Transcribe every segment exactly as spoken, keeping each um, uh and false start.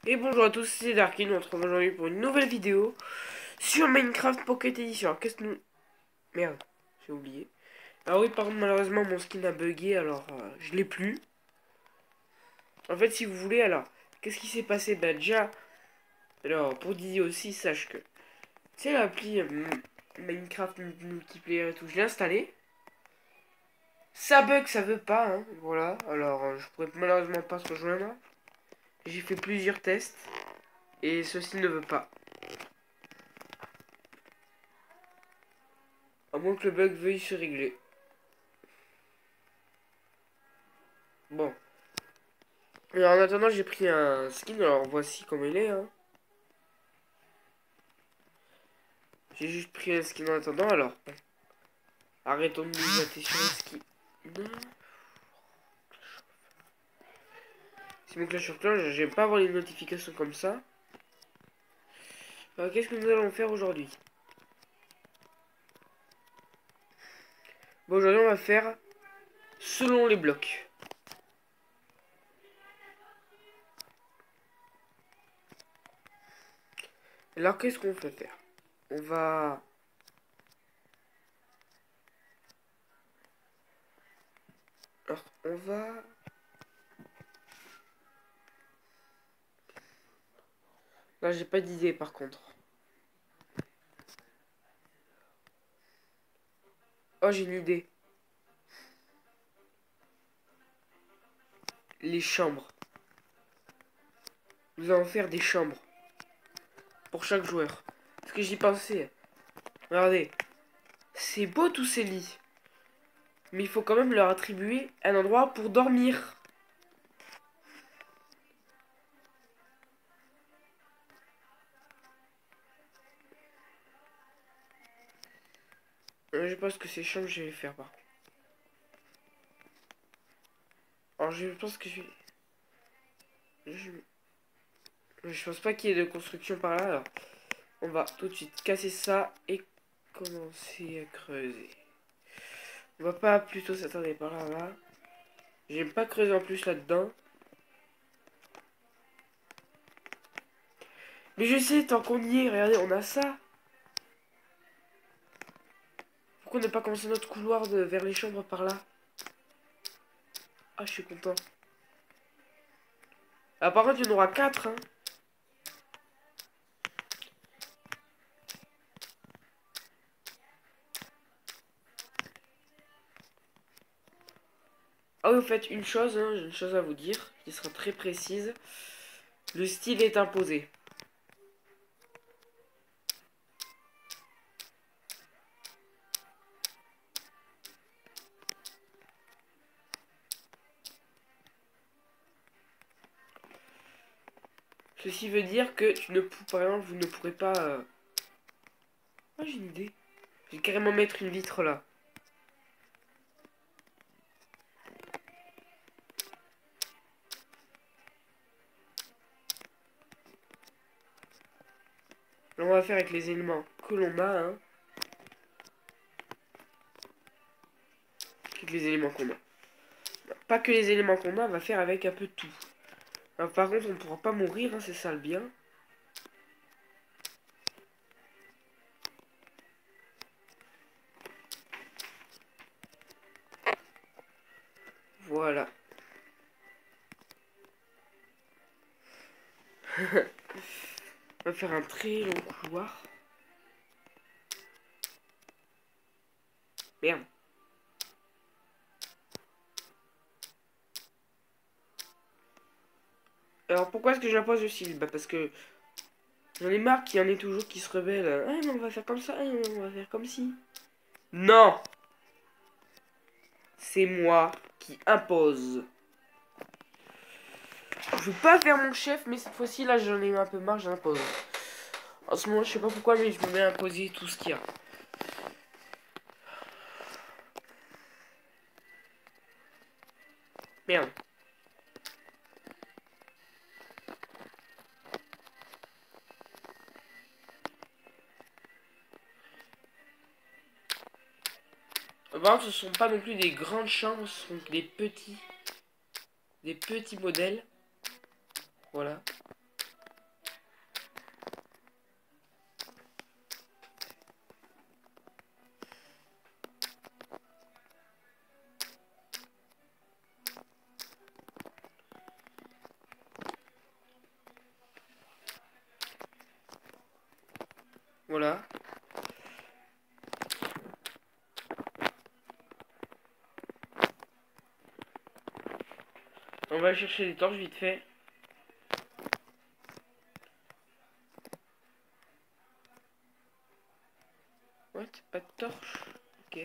Et bonjour à tous, c'est Darkin, on se retrouve aujourd'hui pour une nouvelle vidéo sur Minecraft Pocket Edition. Alors qu'est-ce que nous... Merde, j'ai oublié. Ah oui, par contre, malheureusement, mon skin a bugué, alors euh, je l'ai plus. En fait, si vous voulez, alors, qu'est-ce qui s'est passé? Bah déjà, alors, pour Didier aussi, sache que... Tu sais, l'appli euh, Minecraft Multiplayer et tout, je l'ai installé. Ça bug, ça veut pas, hein, voilà. Alors, euh, je pourrais malheureusement pas se rejoindre. J'ai fait plusieurs tests, et ceci ne veut pas. À moins que le bug veuille se régler. Bon. Alors en attendant, j'ai pris un skin. Alors voici comme il est. Hein. J'ai juste pris un skin en attendant. Alors, bon. Arrêtons de nous jeter sur le skin. C'est mon Clash of Clans. J'aime pas avoir les notifications comme ça. Alors qu'est-ce que nous allons faire aujourd'hui? Bon, aujourd'hui, on va faire selon les blocs. Alors qu'est-ce qu'on peut faire? On va... Alors, on va... Là, j'ai pas d'idée par contre. Oh, j'ai une idée. Les chambres. Nous allons faire des chambres. Pour chaque joueur. Parce que j'y pensais. Regardez. C'est beau tous ces lits. Mais il faut quand même leur attribuer un endroit pour dormir. Euh, je pense que ces chambres, je vais les faire par contre. Alors je pense que je vais... Je, je pense pas qu'il y ait de construction par là. Alors on va tout de suite casser ça et commencer à creuser. On va pas plutôt s'attarder par là, là. J'aime pas creuser en plus là-dedans. Mais je sais, tant qu'on y est, regardez, on a ça. Pourquoi ne pas commencer notre couloir de, vers les chambres par là? Ah, je suis content. Ah, par contre, il y en aura quatre, hein. Ah oui, vous faites une chose, hein, j'ai une chose à vous dire, qui sera très précise. Le style est imposé. Ceci veut dire que tu ne peux, par exemple, vous ne pourrez pas... Euh... Ah, j'ai une idée. Je vais carrément mettre une vitre là. Là, on va faire avec les éléments que l'on a, hein. Avec les éléments qu'on a. Pas que les éléments qu'on a, on va faire avec un peu de tout. Alors, par contre, on ne pourra pas mourir, hein, c'est ça le bien. Voilà. On va faire un très long couloir. Merde. Alors pourquoi est-ce que j'impose le style? Bah parce que j'en ai marre qu'il y en ait toujours qui se rebellent. Ah mais on va faire comme ça, ah, on va faire comme si. Non! C'est moi qui impose. Je veux pas faire mon chef, mais cette fois-ci là j'en ai un peu marre, j'impose. En ce moment je sais pas pourquoi mais je me mets à imposer tout ce qu'il y a. Merde. Par contre, ce sont pas non plus des grandes chambres, ce sont des petits, des petits modèles. Voilà. Voilà. On va chercher des torches vite fait. What? Pas de torche? Ok.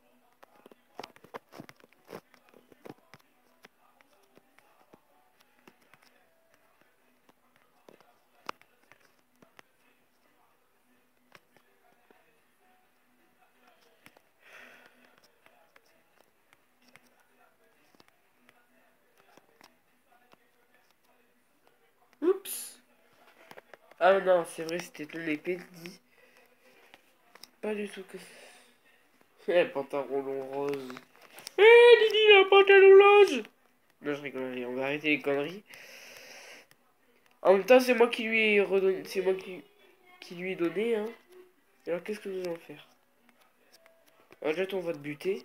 Oups. Ah non, c'est vrai, c'était ton épée, dit. Pas du tout que... Eh, pantalon rose. Eh, Didi, il a un pantalon rose. Non, je rigole, on va arrêter les conneries. En même temps, c'est moi qui lui ai redonné... C'est moi qui... qui lui ai donné, hein. Alors, qu'est-ce que nous allons faire? Alors, déjà, on va te buter.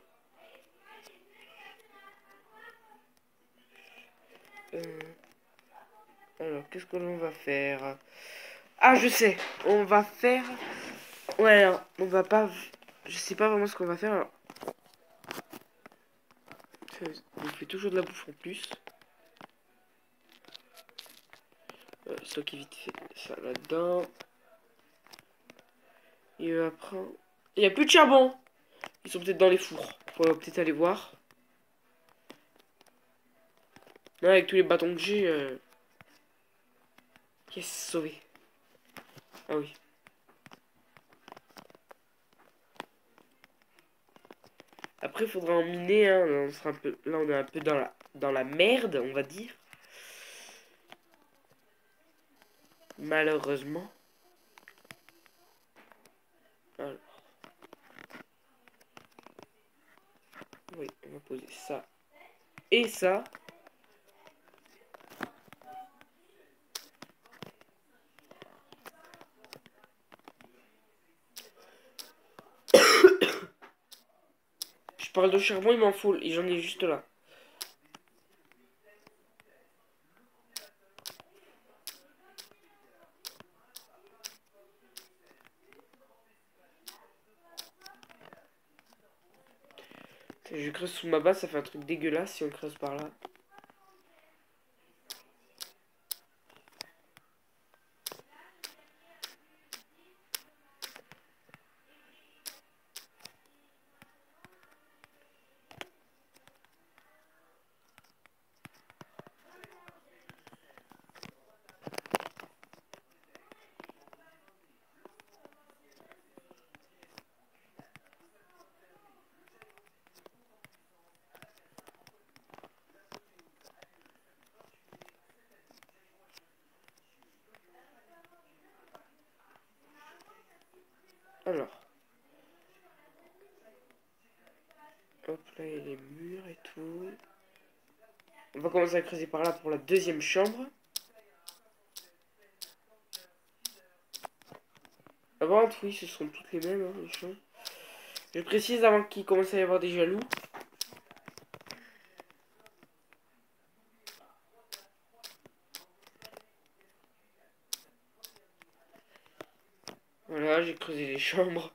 Euh... Alors, qu'est-ce que l'on va faire? Ah, je sais. On va faire... Ouais, alors, on va pas... Je sais pas vraiment ce qu'on va faire, alors. On fait toujours de la bouffe en plus. Euh, stocker vite fait ça là-dedans. Et euh, après... Il n'y a plus de charbon. Ils sont peut-être dans les fours. On va peut-être aller voir. Là, avec tous les bâtons que j'ai... Euh... Yes, sauvé. Ah oui. Après, il faudra en miner. Hein. On sera un peu... Là, on est un peu dans la... dans la merde, on va dire. Malheureusement. Alors. Oui, on va poser ça. Et ça. Je parle de charbon, il m'en faut. Et j'en ai juste là. Je creuse sous ma base, ça fait un truc dégueulasse si on creuse par là. Alors. Hop là, il y a les murs et tout. On va commencer à creuser par là pour la deuxième chambre. Avant, oui, ce seront toutes les mêmes, hein, les chambres. Je précise avant qu'il commence à y avoir des jaloux. Voilà, j'ai creusé les chambres.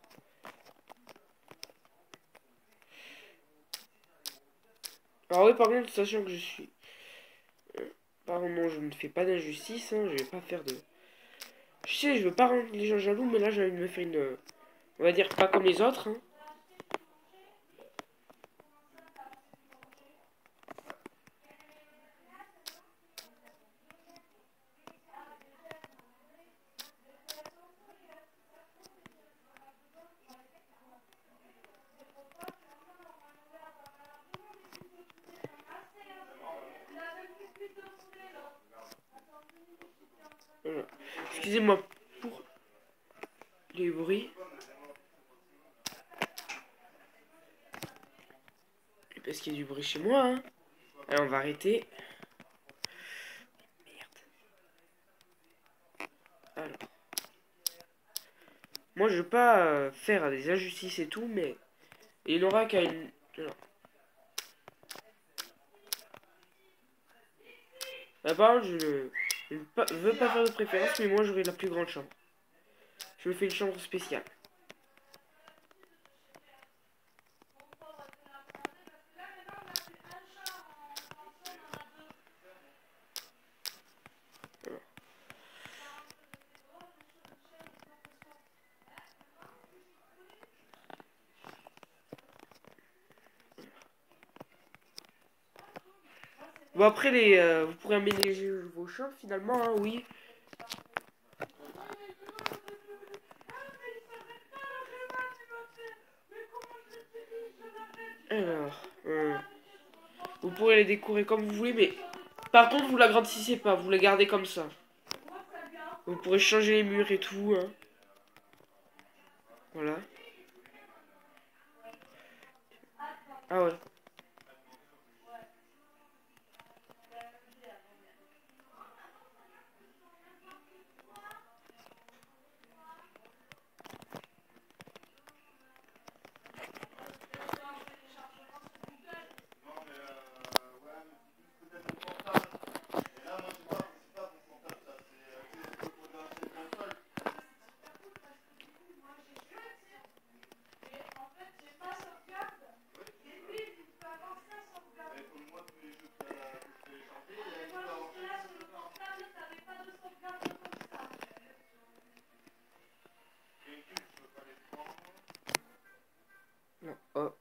Alors oui, par contre, sachant que je suis... Pardon, non, je ne fais pas d'injustice, hein, je vais pas faire de... Je sais, je veux pas rendre les gens jaloux, mais là, j'ai envie de me faire une... On va dire pas comme les autres, hein. Voilà. Excusez-moi pour les bruits. Parce qu'il y a du bruit chez moi, hein. Allez, on va arrêter. Merde. Alors. Moi, je veux pas euh, faire des injustices et tout, mais... Il n'aura qu'à une... Alors. Là, par contre, je ne je ne veux pas faire de préférence, mais moi, j'aurai la plus grande chambre. Je me fais une chambre spéciale. Bon après les, euh, vous pourrez aménager vos chambres finalement, hein, oui. Alors, euh, vous pourrez les décorer comme vous voulez, mais par contre vous l'agrandissez pas, vous les gardez comme ça. Vous pourrez changer les murs et tout, hein. Voilà. Ah ouais. Non, hop.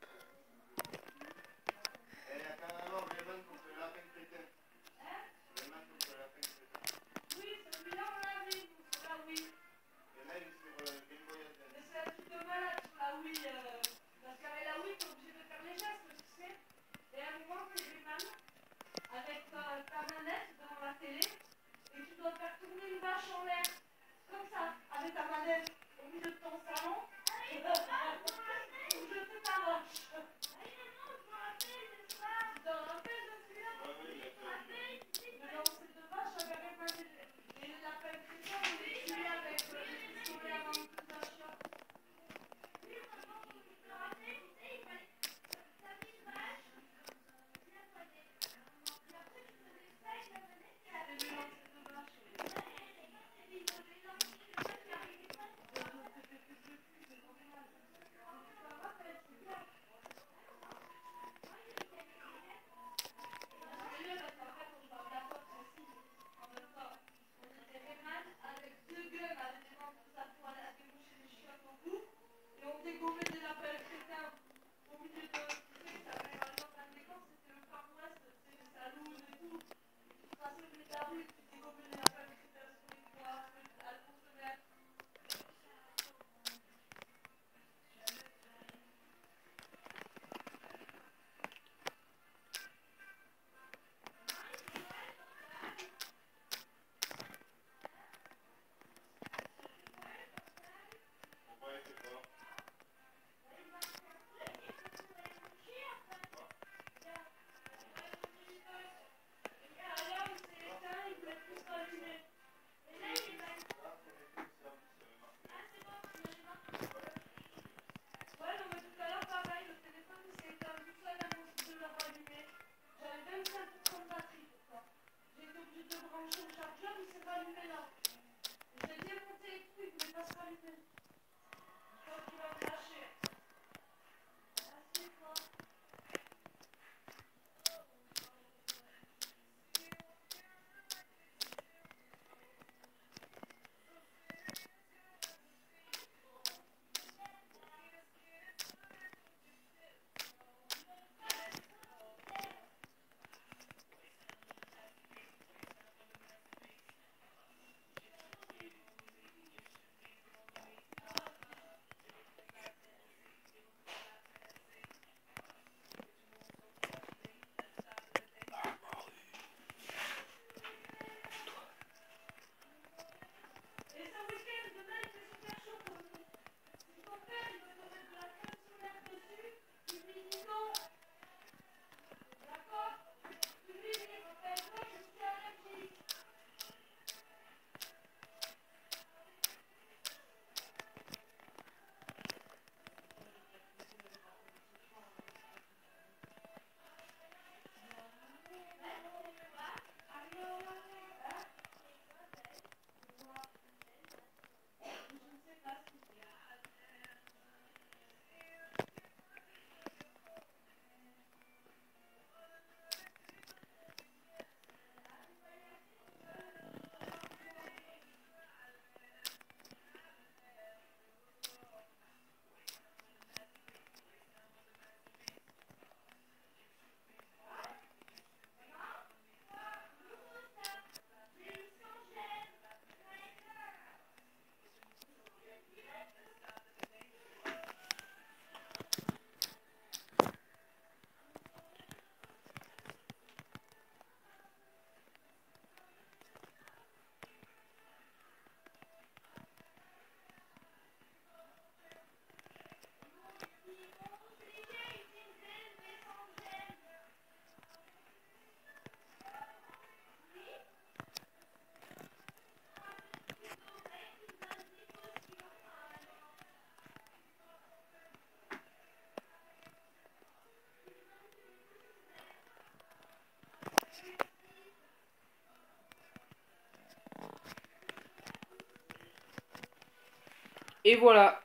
Et voilà.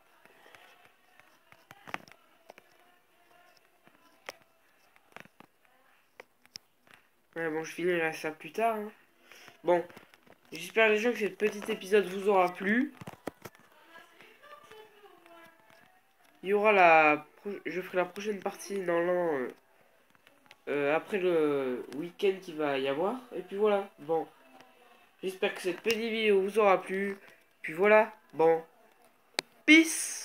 Ouais, bon, je finirai ça plus tard. Hein. Bon, j'espère les gens que ce petit épisode vous aura plu. Il y aura la... Je ferai la prochaine partie dans l'an... Euh, euh, après le week-end qu'il va y avoir. Et puis voilà. Bon. J'espère que cette petite vidéo vous aura plu. Puis voilà. Bon. Peace.